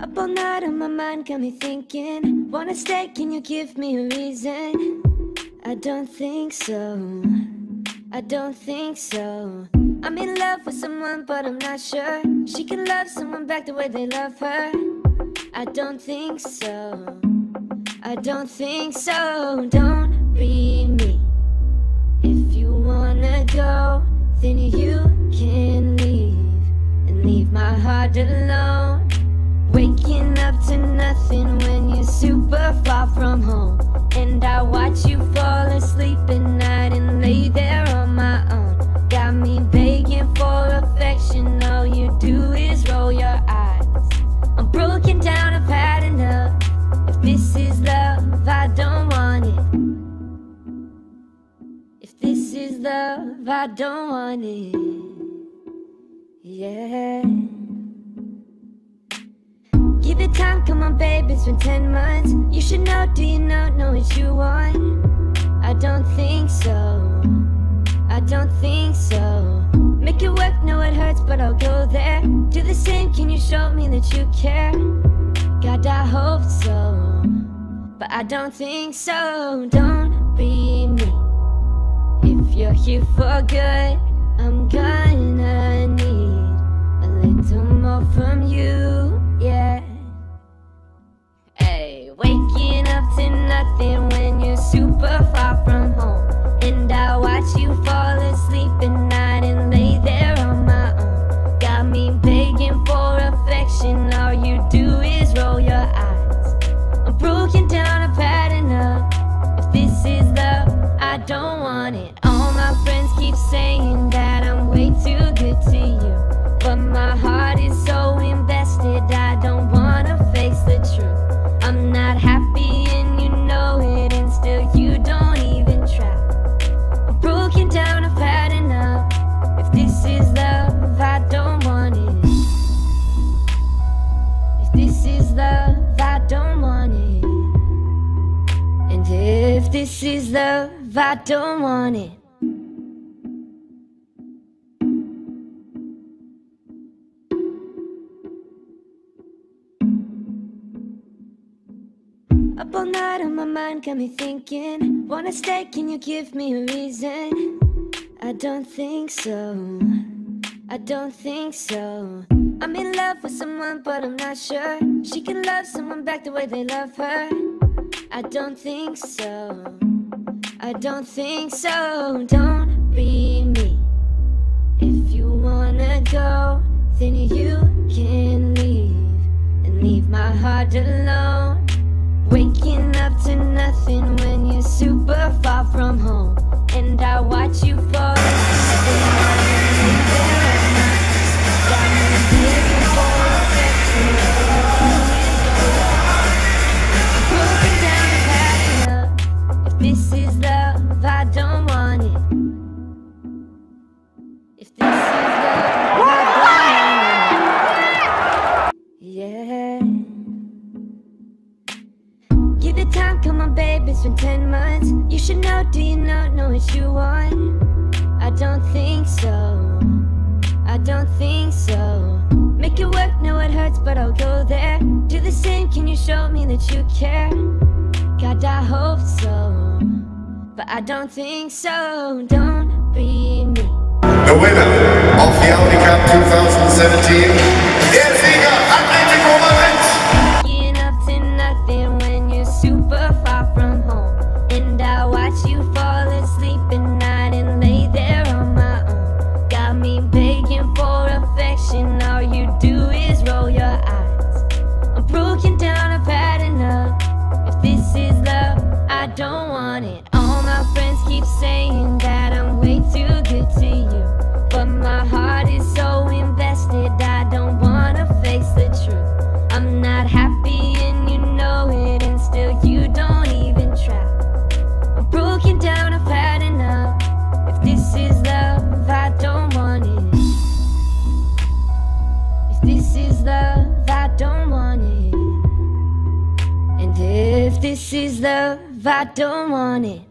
Up all night on my mind, got me thinking. Wanna stay, can you give me a reason? I don't think so, I don't think so. I'm in love with someone but I'm not sure she can love someone back the way they love her. I don't think so, I don't think so. Don't be me. If you wanna go, then you can leave, and leave my heart alone. Waking up to nothing when you're super far from home, and I watch you fall asleep at night and lay there on my own. Got me begging for affection, all you do is roll your eyes. I'm broken down, I've had enough. If this is love, I don't want it. If this is love, I don't want it. Yeah. Give it time, come on babe, it's been 10 months. You should know, do you know what you want? I don't think so, I don't think so. Make it work, know it hurts, but I'll go there. Do the same, can you show me that you care? God, I hope so, but I don't think so. Don't be me. If you're here for good, I'm gonna need a little more from you, yeah. Hey, waking up to nothing when you're super far from home, and I watch you fall asleep at night and lay there on my own. Got me begging for affection, all you do is roll your eyes. I'm broken down, I've had enough. If this is love, I don't want it. All my friends keep saying that I'm way too good to you, but my heart is so invested, I don't wanna face the truth. I'm not happy and you know it, and still you don't even try. I'm broken down, I've had enough. If this is love, I don't want it. If this is love, I don't want it. And if this is love, I don't want it. Up all night on my mind, got me thinking. Wanna stay, can you give me a reason? I don't think so, I don't think so. I'm in love with someone but I'm not sure she can love someone back the way they love her. I don't think so, I don't think so. Don't be me. If you wanna go, then you can leave, and leave my heart alone. Waking up to nothing when you're super far from home, and I watch you fall asleep at night and lay there at night. Got me begging for affection, I'm broken down, I've had enough. If this is love, I don't want it. If this is love, I don't want it. Yeah. Give it time, come on babe, it's been 10 months. You should know, do you know what you want? I don't think so, I don't think so. Make it work, know it hurts, but I'll go there. Do the same, can you show me that you care? God, I hope so, but I don't think so. Don't be me. The winner of the Audi Cup 2017 is Sieger Atletico Madrid. Waking up to nothing when you're super far from home, and I watch you fall asleep at night and lay there on my own. Got me begging for affection, all you do is roll your eyes. I'm broken down, I've had enough. If this is love, I don't want it. All my friends keep saying that I'm way too good to you, but my heart is so invested, I don't wanna face the truth. I'm not happy and you know it, and still you don't even try. I'm broken down, I've had enough. If this is love, I don't want it. If this is love, I don't want it. And if this is love, I don't want it.